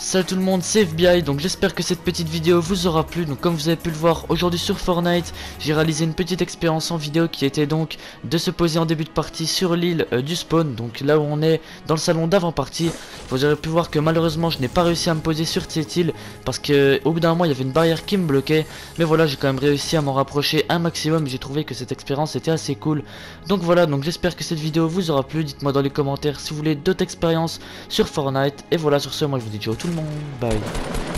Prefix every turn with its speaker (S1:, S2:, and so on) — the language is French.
S1: Salut tout le monde, c'est FBI, donc j'espère que cette petite vidéo vous aura plu. Donc comme vous avez pu le voir aujourd'hui sur Fortnite, j'ai réalisé une petite expérience en vidéo qui était donc de se poser en début de partie sur l'île du spawn, donc là où on est dans le salon d'avant-partie. Vous aurez pu voir que malheureusement je n'ai pas réussi à me poser sur cette île parce que au bout d'un moment il y avait une barrière qui me bloquait. Mais voilà, j'ai quand même réussi à m'en rapprocher un maximum et j'ai trouvé que cette expérience était assez cool. Donc voilà, donc j'espère que cette vidéo vous aura plu. Dites-moi dans les commentaires si vous voulez d'autres expériences sur Fortnite. Et voilà, sur ce, moi je vous dis ciao tout le monde, bye.